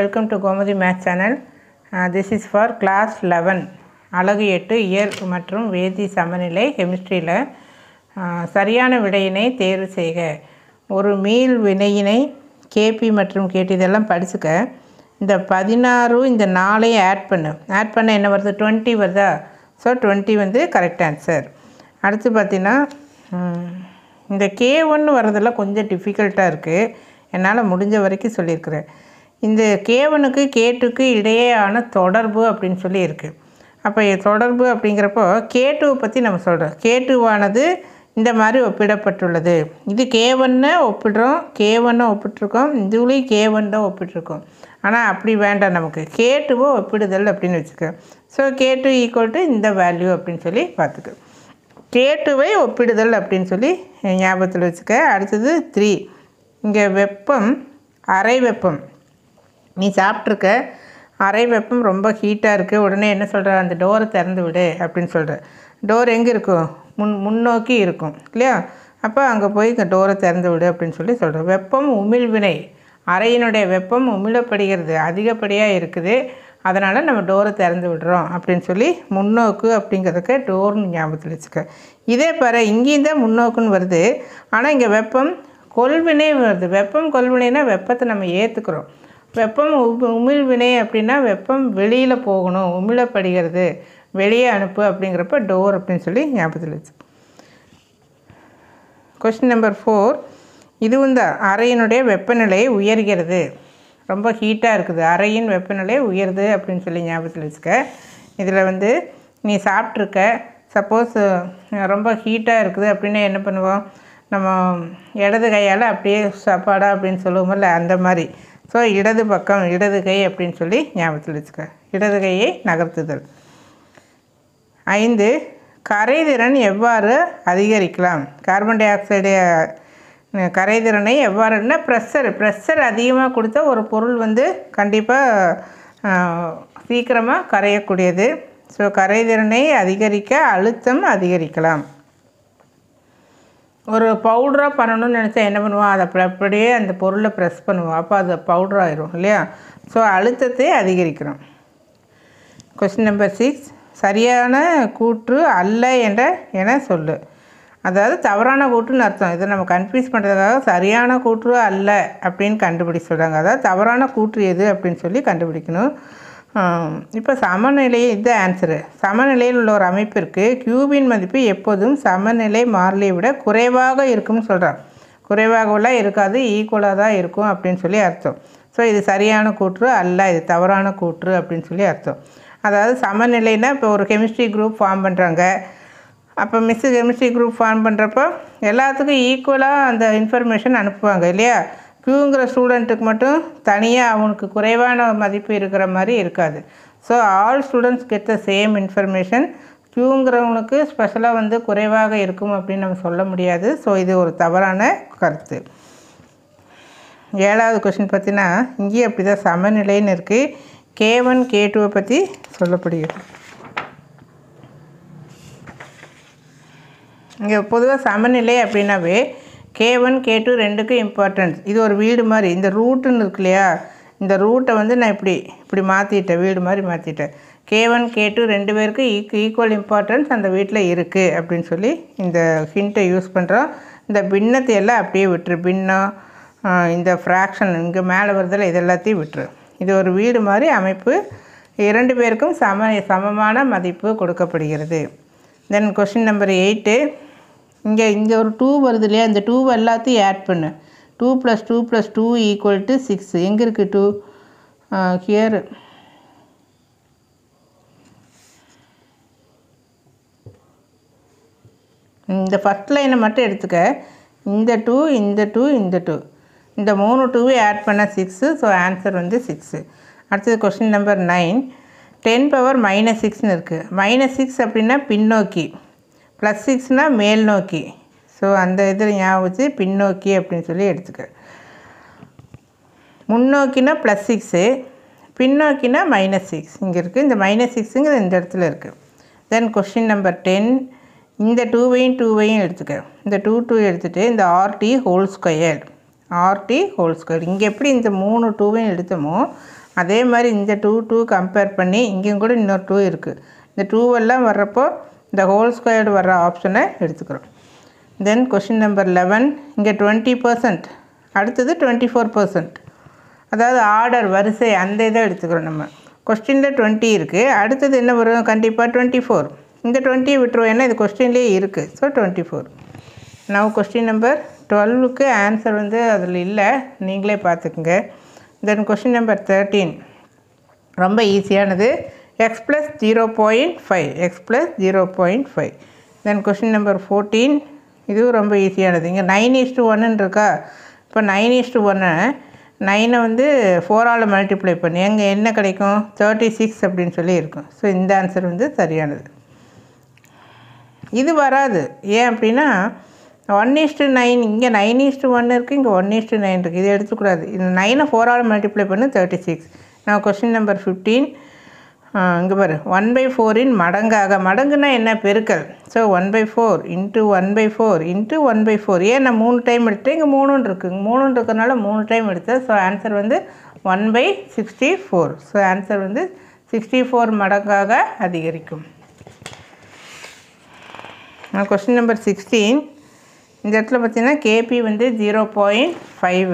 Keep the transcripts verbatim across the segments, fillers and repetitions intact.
Welcome to Gomathi Math Channel. Uh, this is for class eleven. அலகு எட்டு இயற் மற்றும் வேதி சமநிலை கெமிஸ்ட்ரியில் சரியான விடையினை தேர்வு செய்க. ஒரு மீள் வினையினை கேபி மற்றும் கேடி இதெல்லாம் படிச்சுக்க. இந்த பதினாறு இந்த நாளையும் ஆட் பண்ணு. ஆட் பண்ண என்ன வருது? டுவெண்ட்டி வருதா? ஸோ டுவெண்ட்டி வந்து கரெக்ட் ஆன்சர். அடுத்து பார்த்திங்கன்னா இந்த கே ஒன்று வர்றதெல்லாம் கொஞ்சம் டிஃபிகல்ட்டாக இருக்குது. என்னால் முடிஞ்ச வரைக்கும் சொல்லியிருக்கிறேன். இந்த கே ஒனுக்கு கே டூக்கு இடையேயான தொடர்பு அப்படின்னு சொல்லி இருக்குது. அப்போ தொடர்பு அப்படிங்கிறப்போ கே டூவை பற்றி நம்ம சொல்கிறோம். கே டூவானது இந்த மாதிரி ஒப்பிடப்பட்டுள்ளது. இது கே ஒன்னை ஒப்பிடுறோம், கே ஒன்னை ஒப்பிட்டுருக்கோம், இதுலேயும் கே ஒன் தான் ஒப்பிட்டுருக்கோம். ஆனால் அப்படி வேண்டாம், நமக்கு கே டூவை ஒப்பிடுதல் அப்படின்னு வச்சுக்க. So K two equal to இந்த வேல்யூ அப்படின்னு சொல்லி பார்த்துக்க. கே டூவை ஒப்பிடுதல் அப்படின்னு சொல்லி ஞாபகத்தில் வச்சுக்க. அடுத்தது த்ரீ. இங்கே வெப்பம் அறை வெப்பம் நீ சாப்பிட்ருக்க. அறை வெப்பம் ரொம்ப ஹீட்டாக இருக்குது. உடனே என்ன சொல்கிற? அந்த டோரை திறந்து விடு அப்படின்னு சொல்கிற. டோர் எங்கே இருக்கும்? முன் முன்னோக்கி இருக்கும் இல்லையா? அப்போ அங்கே போய் டோரை திறந்து விடு அப்படின்னு சொல்லி சொல்கிறோம். வெப்பம் உமிழ்வினை, அறையினுடைய வெப்பம் உமிழப்படுகிறது, அதிகப்படியாக இருக்குது, அதனால் நம்ம டோரை திறந்து விடுறோம் அப்படின்னு சொல்லி முன்னோக்கு அப்படிங்கிறதுக்கு டோர்னு ஞாபகத்தில் வச்சுக்க. இதே பாரு, இங்கேயும் தான் முன்னோக்குன்னு வருது, ஆனால் இங்கே வெப்பம் கொள்வினை வருது. வெப்பம் கொள்வினைனா வெப்பத்தை நம்ம ஏற்றுக்கிறோம். வெப்பம் உ உமிழ்வினை அப்படின்னா வெப்பம் வெளியில் போகணும், உமிழப்படுகிறது, வெளியே அனுப்பு அப்படிங்கிறப்ப டோர் அப்படின்னு சொல்லி ஞாபகத்தில் வச்சு. Question number four. இதுவும் தான் அறையினுடைய வெப்பநிலை உயர்கிறது, ரொம்ப ஹீட்டாக இருக்குது, அறையின் வெப்பநிலை உயருது அப்படின்னு சொல்லி ஞாபகத்தில் வச்சுக்க. இதில் வந்து நீ சாப்பிட்ருக்க. சப்போஸ் ரொம்ப ஹீட்டாக இருக்குது அப்படின்னா என்ன பண்ணுவோம்? நம்ம இடது கையால் அப்படியே சாப்பாடா அப்படின்னு சொல்லுவோம்ல, அந்த மாதிரி. ஸோ இடது பக்கம், இடது கை அப்படின்னு சொல்லி ஞாபகத்தில் வச்சுக்க. இடது கையை நகர்த்துதல். ஐந்து. கரைதிறன் எவ்வாறு அதிகரிக்கலாம்? கார்பன் டை ஆக்சைடு கரைதிறனை எவ்வாறுன்னா ப்ரெஷர் ப்ரெஷர் அதிகமாக கொடுத்தா ஒரு பொருள் வந்து கண்டிப்பாக சீக்கிரமாக கரையக்கூடியது. ஸோ கரைதிறனை அதிகரிக்க அழுத்தம் அதிகரிக்கலாம். ஒரு பவுடராக பண்ணணும்னு நினச்சா என்ன பண்ணுவோம்? அதை அப்படியே அந்த பொருளை ப்ரெஸ் பண்ணுவோம், அப்போ அது பவுடர் ஆயிரும் இல்லையா? ஸோ அழுத்தத்தை அதிகரிக்கிறோம். Question number six. சரியான கூற்று அல்ல என்ற என சொல்லு. அதாவது தவறான கூற்றுன்னு அர்த்தம். இதை நம்ம கன்ஃபியூஸ் பண்ணுறதுக்காக சரியான கூற்று அல்ல அப்படின்னு கண்டுபிடிக்க சொல்கிறாங்க. அதாவது தவறான கூற்று எது அப்படின்னு சொல்லி கண்டுபிடிக்கணும். இப்போ சமநிலை, இது ஆன்சரு. சமநிலையில் உள்ள ஒரு அமைப்பிற்கு கியூபின் மதிப்பு எப்போதும் சமநிலை மாறிலியை விட குறைவாக இருக்கும்னு சொல்கிறான். குறைவாகலாம் இருக்காது, ஈக்குவலாக தான் இருக்கும் அப்படின்னு சொல்லி அர்த்தம். ஸோ இது சரியான கூற்று அல்ல, இது தவறான கூற்று அப்படின்னு சொல்லி அர்த்தம். அதாவது சமநிலைனா இப்போ ஒரு கெமிஸ்ட்ரி குரூப் ஃபார்ம் பண்ணுறாங்க. அப்போ மிஸ்ஸு கெமிஸ்ட்ரி குரூப் ஃபார்ம் பண்ணுறப்போ எல்லாத்துக்கும் ஈக்குவலாக அந்த இன்ஃபர்மேஷன் அனுப்புவாங்க இல்லையா? க்யூங்கிற ஸ்டூடெண்ட்டுக்கு மட்டும் தனியாக அவனுக்கு குறைவான மதிப்பு இருக்கிற மாதிரி இருக்காது. So all students get the same information. க்யூங்கிறவனுக்கு ஸ்பெஷலாக வந்து குறைவாக இருக்கும் அப்படின்னு நம்ம சொல்ல முடியாது. ஸோ இது ஒரு தவறான கருத்து. ஏழாவது கொஸ்டின் பார்த்தீங்கன்னா இங்கேயும் அப்படி தான் சமநிலைன்னு இருக்குது. கே ஒன் கே டூவை பற்றி சொல்லப்படுகிறது. இங்கே பொதுவாக சமநிலை அப்படின்னாவே கே ஒன் கே டூ ரெண்டுக்கும் இம்பார்ட்டன்ஸ். இது ஒரு வீடு மாதிரி, இந்த ரூட்டுன்னு இருக்கு இல்லையா? இந்த ரூட்டை வந்து நான் இப்படி இப்படி மாற்றிட்டேன், வீடு மாதிரி மாற்றிட்டேன். கே ஒன் கே டூ ரெண்டு பேருக்கு ஈக் ஈக்குவல் இம்பார்ட்டன்ஸ் அந்த வீட்டில் இருக்குது அப்படின்னு சொல்லி இந்த ஹிண்ட்டை யூஸ் பண்ணுறோம். இந்த பின்னத்தை எல்லாம் அப்படியே விட்டுரு. பின்னம், இந்த ஃப்ராக்ஷன் இங்கே மேலே வருதில் இது எல்லாத்தையும் விட்டுரு. இது ஒரு வீடு மாதிரி அமைப்பு. இரண்டு பேருக்கும் சம சமமான மதிப்பு கொடுக்கப்படுகிறது. Then question number eight. இங்கே இங்கே ஒரு டூ வருது இல்லையா? இந்த டூ எல்லாத்தையும் ஆட் பண்ணு. Two plus two plus two equal to six. எங்கே இருக்குது டூ? ஹியர். இந்த ஃபஸ்ட் லைனை மட்டும் எடுத்துக்க. இந்த டூ, இந்த டூ, இந்த டூ, இந்த மூணு டூவே ஆட் பண்ண சிக்ஸு. ஸோ ஆன்சர் வந்து சிக்ஸு. அடுத்தது question number nine. Ten power minus சிக்ஸ்னு இருக்குது. மைனஸ் சிக்ஸ் அப்படின்னா பின்னோக்கி, ப்ளஸ் சிக்ஸ்னால் மேல் நோக்கி. ஸோ அந்த இதில் ஞாபகம் வச்சு பின்னோக்கி அப்படின்னு சொல்லி எடுத்துக்க. முன்னோக்கினா ப்ளஸ் சிக்ஸு, பின்னோக்கினா மைனஸ் சிக்ஸ் இங்கே இருக்குது. இந்த மைனஸ் சிக்ஸுங்கிற இந்த இடத்துல இருக்குது. Then question number ten. இந்த டூவையும் டூவையும் எடுத்துக்க. இந்த டூ டூ எடுத்துகிட்டு இந்த RT whole square, RT whole square. இங்கே எப்படி இந்த மூணு டூவையும் எடுத்தோமோ அதே மாதிரி இந்த டூ டூ கம்பேர் பண்ணி இங்கேயும் கூட இன்னொரு டூ இருக்குது. இந்த டூவெல்லாம் வர்றப்போ இந்த ஹோல் ஸ்கொயர்டு வர்ற ஆப்ஷனை எடுத்துக்கிறோம். தென் கொஷின் நம்பர் லெவன், இங்கே டுவெண்ட்டி பர்சன்ட், அடுத்தது டுவெண்ட்டி ஃபோர் பர்சன்ட், அதாவது ஆர்டர் வரிசை அந்த இதை எடுத்துக்கிறோம். நம்ம கொஸ்டினில் டுவெண்ட்டி இருக்குது, அடுத்தது என்ன வரும்? கண்டிப்பாக டுவெண்ட்டி ஃபோர். இந்த டுவெண்ட்டியை விட்டுருவோம், ஏன்னா இது கொஸ்டின்லேயே இருக்குது. So twenty four. நான் கொஸ்டின் நம்பர் டுவெல்வுக்கு ஆன்சர் வந்து அதில் இல்லை, நீங்களே பார்த்துக்குங்க. தென் கொஸ்டின் நம்பர் தேர்ட்டீன் ரொம்ப ஈஸியானது. X plus zero point five x plus zero point five. Then question number fourteen, இதுவும் ரொம்ப ஈஸியானது. இங்கே நைன் ஈஸ் டு ஒன்னு இருக்கா? இப்போ நைன் ஈஸ் டு ஒன்று நைனை வந்து ஃபோரால் மல்டிப்ளை பண்ணி அங்கே என்ன கிடைக்கும்? தேர்ட்டி சிக்ஸ் அப்படின்னு சொல்லி இருக்கும். ஸோ இந்த ஆன்சர் வந்து சரியானது. இது வராது. ஏன் அப்படின்னா ஒன் ஈஸ்ட்டு நைன், இங்கே நைன் ஈஸ்ட்டு ஒன்று இருக்குது, இங்கே ஒன் ஈஸ்ட்டு நைன் இருக்குது. இது எடுத்துக்கூடாது. இந்த நைனை ஃபோரால் மல்டிப்ளை பண்ணி தேர்ட்டி சிக்ஸ். நான் கொஸ்டின் நம்பர் ஃபிஃப்டீன், இங்கே பாரு, ஒன் பை ஃபோரின் மடங்காக, மடங்குன்னா என்ன? பெருக்கல். So one by four into one by four into one by four. ஏன் நான் மூணு டைம் எடுத்தேன், இங்கே மூணுன்னு இருக்குது, மூணுன்னு இருக்கிறதுனால மூணு டைம் எடுத்தேன். ஸோ ஆன்சர் வந்து one by sixty four. So answer வந்து சிக்ஸ்டி ஃபோர் மடங்காக அதிகரிக்கும். கொஸ்டின் நம்பர் சிக்ஸ்டீன், இந்த இடத்துல பார்த்தீங்கன்னா கேபி வந்து ஜீரோ பாயிண்ட் ஃபைவ்.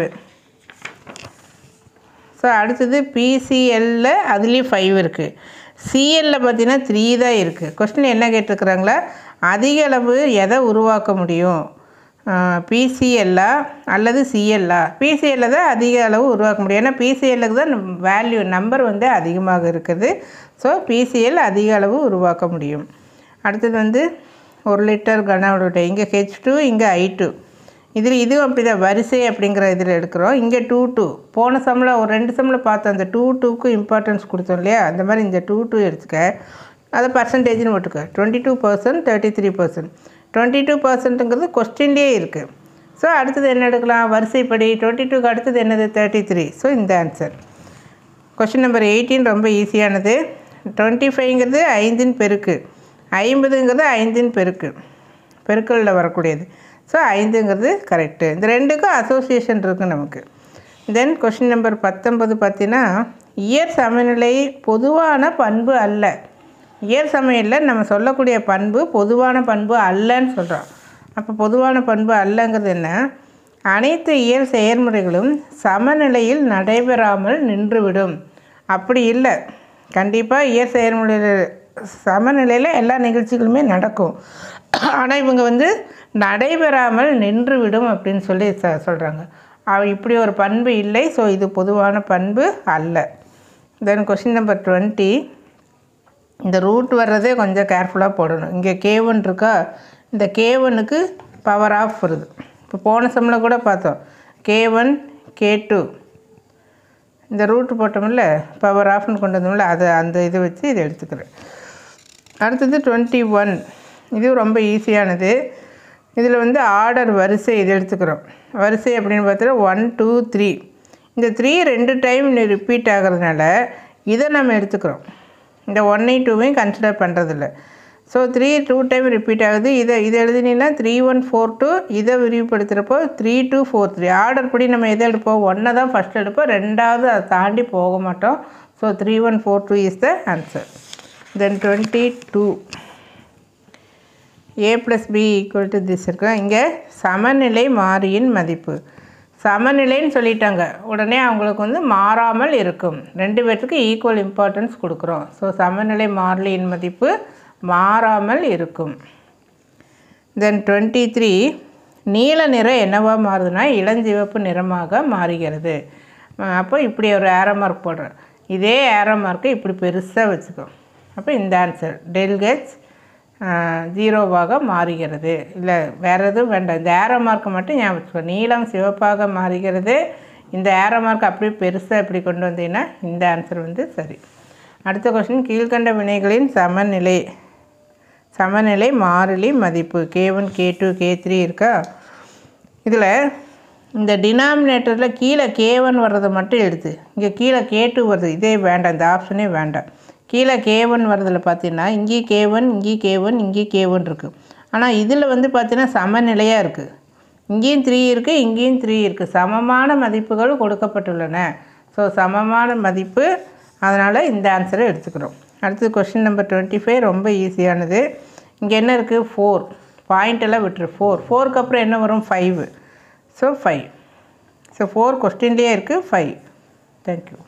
ஸோ அடுத்தது பிசிஎல்ல அதுலேயும் ஃபைவ் இருக்குது. சிஎல்லில் பார்த்தீங்கன்னா த்ரீ தான் இருக்குது. கொஸ்டின் என்ன கேட்டிருக்குறாங்களா? அதிக அளவு எதை உருவாக்க முடியும்? பிசிஎல்லா அல்லது சிஎல்லா? பிசிஎல்ல தான் அதிக அளவு உருவாக்க முடியும், ஏன்னா பிசிஎல்லுக்கு தான் வேல்யூ நம்பர் வந்து அதிகமாக இருக்குது. ஸோ பிசிஎல் அதிக அளவு உருவாக்க முடியும். அடுத்தது வந்து ஒரு லிட்டர் கனஅளவு, இங்கே ஹெச் டூ, இங்கே ஐ டூ. இதில் இதுவும் அப்படி தான் வரிசை அப்படிங்கிற இதில் எடுக்கிறோம். இங்கே டூ டூ போன சம்மில் ஒரு ரெண்டு சம்மில் பார்த்தோம், அந்த டூ டூக்கு இம்பார்ட்டன்ஸ் கொடுத்தோம் இல்லையா? அந்த மாதிரி இந்த டூ டூ எடுத்துக்க, அதை பர்சன்டேஜ்னு போட்டுக்க. Twenty two percent thirty three percent twenty two பர்சன்ட்டுங்கிறது கொஸ்டின்லேயே இருக்குது. ஸோ அடுத்தது என்ன எடுக்கலாம்? வரிசைப்படி டுவெண்ட்டி டூக்கு அடுத்தது என்னது? Thirty three. ஸோ இந்த ஆன்சர். கொஸ்டின் நம்பர் எயிட்டீன் ரொம்ப ஈஸியானது. டுவெண்ட்டி ஃபைவ்ங்கிறது ஐந்தின் பெருக்கு, ஐம்பதுங்கிறது ஐந்தின் பெருக்கு, பெருக்களில் வரக்கூடியது. ஸோ ஐந்துங்கிறது கரெக்டு. இந்த ரெண்டுக்கும் அசோசியேஷன் இருக்குது நமக்கு. தென் கொஷின் நம்பர் பத்தொம்பது பார்த்தீங்கன்னா, இயற் சமநிலை பொதுவான பண்பு அல்ல. இயற் சமநிலையில் நம்ம சொல்லக்கூடிய பண்பு பொதுவான பண்பு அல்லன்னு சொல்கிறோம். அப்போ பொதுவான பண்பு அல்லங்கிறது என்ன? அனைத்து இயற் செயல்முறைகளும் சமநிலையில் நடைபெறாமல் நின்றுவிடும். அப்படி இல்லை, கண்டிப்பாக இயற் செயல்முறையில் சமநிலையில் எல்லா நிகழ்ச்சிகளுமே நடக்கும். ஆனால் இவங்க வந்து நடைபெறாமல் நின்றுவிடும் அப்படின்னு சொல்லி ச சொல்கிறாங்க. இப்படி ஒரு பண்பு இல்லை. ஸோ இது பொதுவான பண்பு அல்ல. தென் கொஸ்டின் நம்பர் டுவெண்ட்டி, இந்த ரூட் வர்றதே கொஞ்சம் கேர்ஃபுல்லாக போடணும். இங்கே கே ஒன் இருக்கா? இந்த கே ஒன்னுக்கு பவர் ஆஃப் வருது. இப்போ போன சம்மில் கூட பார்த்தோம், கே ஒன் கே டூ, இந்த ரூட் போட்டோம்ல, பவர் ஆஃப்னு கொண்டு வந்தோம்ல, அதை அந்த இதை வச்சு இதை எடுத்துக்கிறேன். அடுத்தது டுவெண்ட்டி ஒன், இது ரொம்ப ஈஸியானது. இதில் வந்து ஆர்டர் வரிசை இது எடுத்துக்கிறோம். வரிசை அப்படின்னு பார்த்தீங்கன்னா ஒன் டூ த்ரீ, இந்த த்ரீ ரெண்டு டைம் ரிப்பீட் ஆகிறதுனால இதை நம்ம எடுத்துக்கிறோம். இந்த ஒன்னையும் டூவையும் கன்சிடர் பண்ணுறதில்ல. So three two time repeat ஆகுது. இதை இதை எழுதினீங்கன்னா த்ரீ ஒன் ஃபோர் டூ, இதை விரிவுபடுத்துகிறப்போ three two four three. Order படி நம்ம எதை எடுப்போம்? ஒன்றை தான் ஃபஸ்ட் எடுப்போம், ரெண்டாவது அதை தாண்டி போக மாட்டோம். So three one four two is the answer. Then twenty two, A plus B equal to this இருக்கும். இங்கே சமநிலை மாறியின் மதிப்பு, சமநிலைன்னு சொல்லிட்டாங்க, உடனே அவங்களுக்கு வந்து மாறாமல் இருக்கும். ரெண்டு பேர்த்துக்கு ஈக்குவல் இம்பார்ட்டன்ஸ் கொடுக்குறோம். ஸோ சமநிலை மாறிலியின் மதிப்பு மாறாமல் இருக்கும். தென் டுவெண்ட்டி த்ரீ, நீல நிறம் என்னவாக மாறுதுன்னா இளஞ்சிவப்பு நிறமாக மாறுகிறது. அப்போ இப்படி ஒரு ஏரோ மார்க் போடுறேன். இதே ஏரோ மார்க்கை இப்படி பெருசாக வச்சுக்கோ. அப்போ இந்த ஆன்சர் டெல்கெட்ஸ் ஜீரோவாக மாறுகிறது. இல்லை வேறு எதுவும் வேண்டாம், இந்த ஏரோ மார்க்கை மட்டும் ஞாபகம் வச்சுக்கோ. நீலம் சிவப்பாக மாறுகிறது. இந்த ஏரோ மார்க் அப்படியே பெருசாக இப்படி கொண்டு வந்தீங்கன்னா இந்த ஆன்சர் வந்து சரி. அடுத்த கொஸ்டின், கீழ்கண்ட வினைகளின் சமநிலை சமநிலை மாறிலி மதிப்பு K one K two K three இருக்கா? இதில் இந்த டினாமினேட்டரில் கீழே கே ஒன் வர்றதை மட்டும் எடுத்து, இங்கே கீழே கே டூ வருது, இதே வேண்டாம், இந்த ஆப்ஷனே வேண்டாம். கீழே கே ஒன் வரதில் பார்த்தீங்கன்னா இங்கேயும் கே ஒன் இங்கேயும் கே ஒன் இங்கேயும் கே ஒன் இருக்குது. ஆனால் இதில் வந்து பார்த்தீங்கன்னா சமநிலையாக இருக்குது. இங்கேயும் த்ரீ இருக்குது, இங்கேயும் த்ரீ இருக்குது, சமமான மதிப்புகள் கொடுக்கப்பட்டுள்ளன. ஸோ சமமான மதிப்பு, அதனால் இந்த ஆன்சரை எடுத்துக்கிறோம். அடுத்து கொஸ்டின் நம்பர் டுவெண்ட்டி ஃபைவ் ரொம்ப ஈஸியானது. இங்கே என்ன இருக்குது? ஃபோர். பாயிண்டெல்லாம் விட்டுரு. ஃபோர் ஃபோருக்கு அப்புறம் என்ன வரும்? Five. So five. So four கொஸ்டின்லேயே இருக்குது, ஃபைவ். தேங்க்யூ.